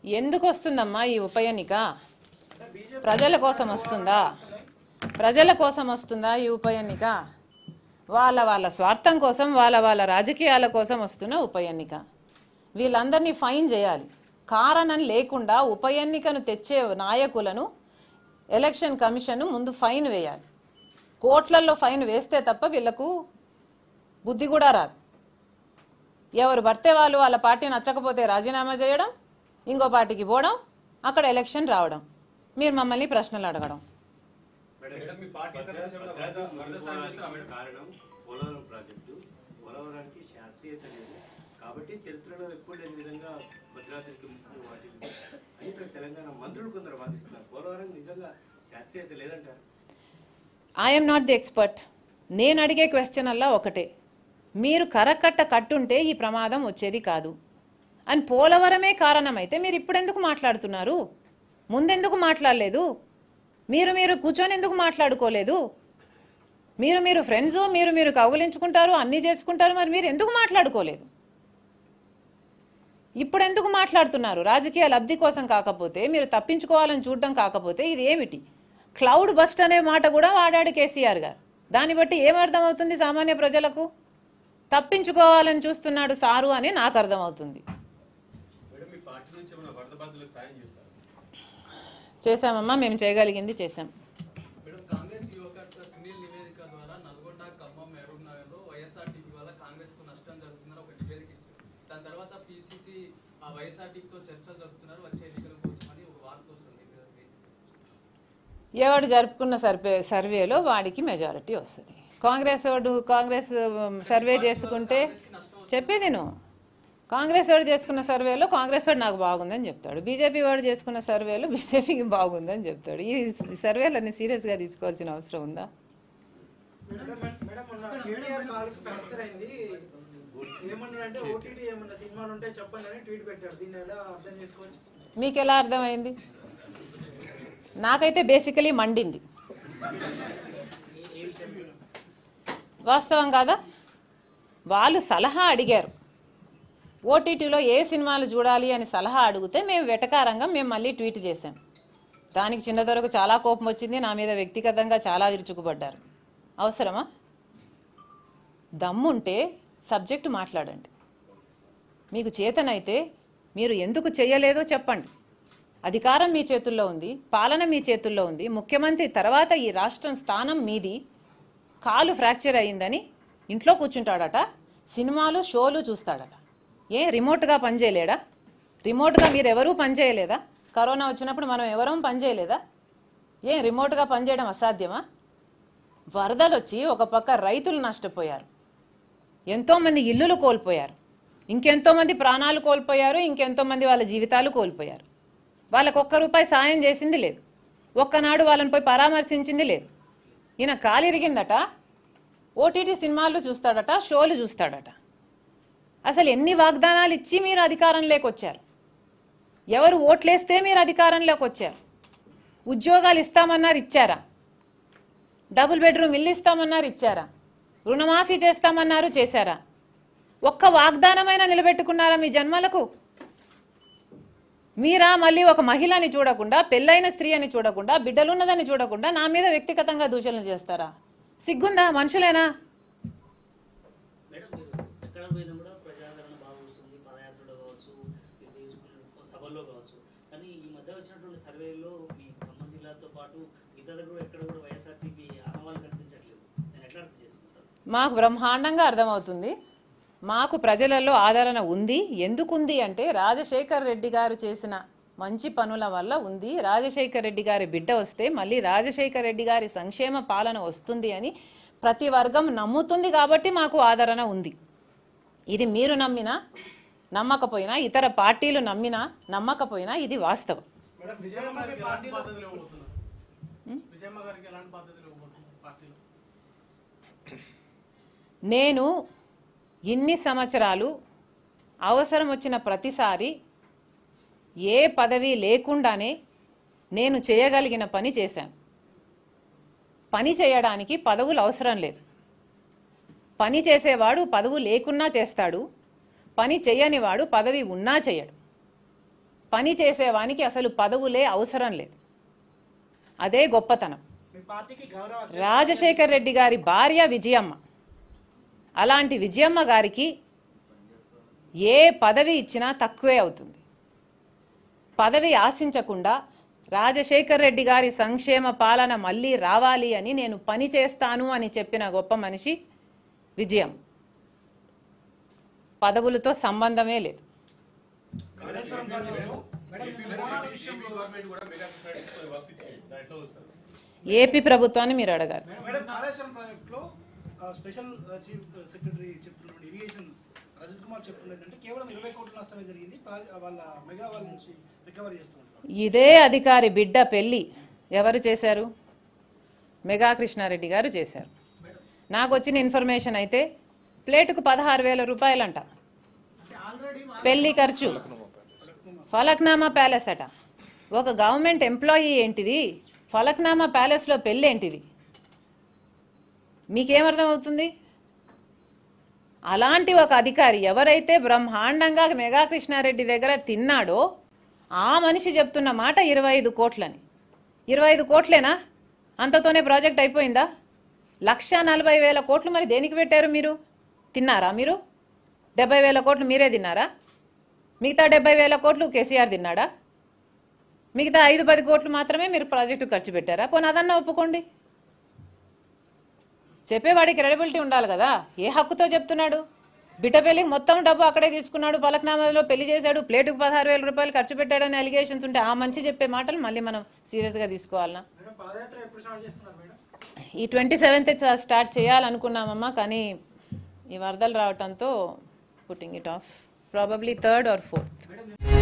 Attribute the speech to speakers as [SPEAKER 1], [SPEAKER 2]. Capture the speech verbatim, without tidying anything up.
[SPEAKER 1] ఎందుకు వస్తుందమ్మా ఈ ఉప ఎన్నిక? ప్రజల కోసం వస్తుందా? ప్రజల కోసం వస్తుందా ఈ ఉప ఎన్నిక? వాళ్ళ వాళ్ళ స్వార్థం కోసం, వాళ్ళ వాళ్ళ రాజకీయాల కోసం వస్తున్న ఉప ఎన్నిక. వీళ్ళందరినీ ఫైన్ చేయాలి. కారణం లేకుండా ఉప ఎన్నికను తెచ్చే నాయకులను ఎలక్షన్ కమిషన్ ముందు ఫైన్ వేయాలి. కోట్లల్లో ఫైన్ వేస్తే తప్ప వీళ్లకు బుద్ధి కూడా రాదు. ఎవరు పడితే వాళ్ళు వాళ్ళ పార్టీ నచ్చకపోతే రాజీనామా చేయడం, ఇంకో పార్టీకి పోవడం, అక్కడ ఎలక్షన్ రావడం, మీరు మమ్మల్ని ప్రశ్నలు అడగడం.
[SPEAKER 2] కాబట్టి చరిత్రలో ఎప్పుడు లేని విధంగా భద్రాద్రికి వాటి అని ఇక్కడ తెలంగాణ మంత్రులు కొందరు వాదిస్తున్నారు. పోలవరం నిజంగా శాస్త్రీయత లేదంటారు.
[SPEAKER 1] I'm not the expert. నేను అడిగే క్వశ్చన్ అల్లా ఒకటే, మీరు కరకట్ట కట్టుంటే ఈ ప్రమాదం వచ్చేది కాదు అని పోలవరమే కారణమైతే మీరు ఇప్పుడెందుకు మాట్లాడుతున్నారు? ముందెందుకు మాట్లాడలేదు? మీరు మీరు కూర్చొని ఎందుకు మాట్లాడుకోలేదు? మీరు మీరు ఫ్రెండ్స్, మీరు మీరు కౌగులించుకుంటారు, అన్నీ చేసుకుంటారు, మరి మీరు ఎందుకు మాట్లాడుకోలేదు? ఇప్పుడు ఎందుకు మాట్లాడుతున్నారు? రాజకీయ లబ్ధి కోసం కాకపోతే, మీరు తప్పించుకోవాలని చూడడం కాకపోతే ఇది ఏమిటి? క్లౌడ్ బస్ట్ అనే మాట కూడా వాడాడు కేసీఆర్ గారు. దాన్ని బట్టి ఏమర్థమవుతుంది సామాన్య ప్రజలకు? తప్పించుకోవాలని చూస్తున్నాడు సారు అని నాకు అర్థమవుతుంది. చేశామమ్మా, మేము చేయగలిగింది చేశాం. ఎవడు జరుపుకున్న సర్వే సర్వేలో వాడికి మెజారిటీ వస్తుంది. కాంగ్రెస్ వాడు కాంగ్రెస్ సర్వే చేసుకుంటే చెప్పేది నువ్వు, కాంగ్రెస్ వాడు చేసుకున్న సర్వేలో కాంగ్రెస్ వాడు నాకు బాగుందని చెప్తాడు, బీజేపీ వాడు చేసుకున్న సర్వేలో బీజేపీకి బాగుందని చెప్తాడు. ఈ సర్వేలన్నీ సీరియస్గా తీసుకోవాల్సిన అవసరం ఉందా? మీకు ఎలా అర్థమైంది? నాకైతే బేసికలీ మండింది. వాస్తవం కాదా? వాళ్ళు సలహా అడిగారు, ఓటీటీలో ఏ సినిమాలు చూడాలి అని సలహా అడిగితే మేము వెటకారంగా మేము మళ్ళీ ట్వీట్ చేశాం. దానికి చిన్నదొరకు చాలా కోపం వచ్చింది, నా మీద వ్యక్తిగతంగా చాలా విరుచుకుపడ్డారు. అవసరమా? దమ్ముంటే సబ్జెక్టు మాట్లాడండి. మీకు చేతనైతే మీరు ఎందుకు చేయలేదో చెప్పండి. అధికారం మీ చేతుల్లో ఉంది, పాలన మీ చేతుల్లో ఉంది. ముఖ్యమంత్రి తర్వాత ఈ రాష్ట్రం స్థానం మీది. కాలు ఫ్రాక్చర్ అయ్యిందని ఇంట్లో కూర్చుంటాడట, సినిమాలు షోలు చూస్తాడట. ఏ రిమోట్గా పనిచేయలేడా? రిమోట్గా మీరు ఎవరూ పనిచేయలేదా? కరోనా వచ్చినప్పుడు మనం ఎవరూ పనిచేయలేదా? ఏ రిమోట్గా పనిచేయడం అసాధ్యమా? వరదలు వచ్చి ఒక పక్క రైతులు నష్టపోయారు, ఎంతోమంది ఇల్లులు కోల్పోయారు, ఇంకెంతోమంది ప్రాణాలు కోల్పోయారు, ఇంకెంతోమంది వాళ్ళ జీవితాలు కోల్పోయారు. వాళ్ళకు ఒక్క రూపాయి సాయం చేసింది లేదు, ఒక్కనాడు వాళ్ళని పోయి పరామర్శించింది లేదు. ఈయన కాలిరిగిందట, ఓటీటీ సినిమాలు చూస్తాడట, షోలు చూస్తాడట. అసలు ఎన్ని వాగ్దానాలు ఇచ్చి మీరు అధికారంలోకి వచ్చారు? ఎవరు ఓట్లేస్తే మీరు అధికారంలోకి వచ్చారు? ఉద్యోగాలు ఇస్తామన్నారు, ఇచ్చారా? డబుల్ బెడ్రూమ్ ఇల్లు ఇస్తామన్నారు, ఇచ్చారా? రుణమాఫీ చేస్తామన్నారు, చేశారా? ఒక్క వాగ్దానమైనా నిలబెట్టుకున్నారా మీ జన్మలకు? మీరా మళ్ళీ ఒక మహిళని చూడకుండా, పెళ్ళైన స్త్రీ అని చూడకుండా, బిడ్డలున్నదని చూడకుండా నా మీద వ్యక్తిగతంగా దూషణలు చేస్తారా? సిగ్గుందా? మనుషులేనా? మాకు బ్రహ్మాండంగా అర్థమవుతుంది. మాకు ప్రజలలో ఆదరణ ఉంది. ఎందుకుంది అంటే రాజశేఖర్ రెడ్డి గారు చేసిన మంచి పనుల వల్ల ఉంది. రాజశేఖర్ రెడ్డి గారి బిడ్డ వస్తే మళ్ళీ రాజశేఖర్ రెడ్డి గారి సంక్షేమ పాలన వస్తుంది అని ప్రతి వర్గం నమ్ముతుంది కాబట్టి మాకు ఆదరణ ఉంది. ఇది మీరు నమ్మినా నమ్మకపోయినా, ఇతర పార్టీలు నమ్మినా నమ్మకపోయినా ఇది వాస్తవం. నేను ఇన్ని సంవత్సరాలు అవసరం వచ్చిన ప్రతిసారి ఏ పదవి లేకుండానే నేను చేయగలిగిన పని చేశాను. పని చేయడానికి పదవులు అవసరం లేదు. పని చేసేవాడు పదవి లేకున్నా చేస్తాడు, పని చేయనివాడు పదవి ఉన్నా చేయడు. పని చేసేవానికి అసలు పదవులే అవసరం లేదు. అదే గొప్పతనం.
[SPEAKER 3] మీ పార్టీకి గౌరవ
[SPEAKER 1] రాజశేఖర్ రెడ్డి గారి భార్య విజయమ్మ, అలాంటి విజయమ్మ గారికి ఏ పదవి ఇచ్చినా తక్కువే అవుతుంది. పదవి ఆశించకుండా రాజశేఖర్ రెడ్డి గారి సంక్షేమ పాలన మళ్ళీ రావాలి అని నేను పని చేస్తాను అని చెప్పిన గొప్ప మనిషి విజయం. పదవులతో సంబంధమే లేదు. ఏపీ ప్రభుత్వాన్ని మీరు అడగాలి.
[SPEAKER 4] మేడం, కాళేశ్వరం ప్రాజెక్టులో స్పెషల్ చీఫ్ సెక్రటరీ చెప్తున్న ఇరిగేషన్ రజత్ కుమార్ చెప్తున్నదంటే కేవలం ఇరవై కోట్ల నష్టమే జరిగింది, వాళ్ళ మెగా వాళ్ళ నుంచి రికవరీ చేస్తున్నారు.
[SPEAKER 1] ఇదే అధికారి బిడ్డ పెళ్లి ఎవరు చేశారు? మెగా కృష్ణారెడ్డి గారు చేశారు. నాకు వచ్చిన ఇన్ఫర్మేషన్ అయితే ప్లేటుకు పదహారు వేల రూపాయలంట పెళ్లి ఖర్చు. ఫలక్నామా ప్యాలెస్ అట. ఒక గవర్నమెంట్ ఎంప్లాయీ ఏంటిది, ఫలక్నామా ప్యాలెస్లో పెళ్ళి ఏంటిది? మీకేమర్థం అవుతుంది? అలాంటి ఒక అధికారి ఎవరైతే బ్రహ్మాండంగా మెగా కృష్ణారెడ్డి దగ్గర తిన్నాడో ఆ మనిషి చెప్తున్న మాట ఇరవై ఐదు కోట్లని. ఇరవై ఐదు కోట్లేనా? అంతతోనే ప్రాజెక్ట్ అయిపోయిందా? లక్ష నలభై వేల కోట్లు మరి దేనికి పెట్టారు? మీరు తిన్నారా? మీరు డెబ్బై వేల కోట్లు మీరే తిన్నారా? మిగతా డెబ్బై వేల కోట్లు కేసీఆర్ తిన్నాడా? మిగతా ఐదు పది కోట్లు మాత్రమే మీరు ప్రాజెక్టు ఖర్చు పెట్టారా? పోనీ అదన్నా ఒప్పుకోండి. చెప్పేవాడికి క్రెడిబిలిటీ ఉండాలి కదా. ఏ హక్కుతో చెప్తున్నాడు? బిడ్డ పెళ్లికి మొత్తం డబ్బు అక్కడే తీసుకున్నాడు, పలక్నామాలో పెళ్లి చేశాడు, ప్లేటుకు పదహారు వేల రూపాయలు ఖర్చు పెట్టాడని అలిగేషన్స్ ఉంటే ఆ మంచి చెప్పే మాటలు మళ్ళీ మనం సీరియస్గా తీసుకోవాలన్నా? ఈ ట్వంటీ సెవెంత్ స్టార్ట్ చేయాలనుకున్నామమ్మా, కానీ ఈ వరదలు రావడంతో putting it off. Probably third or fourth.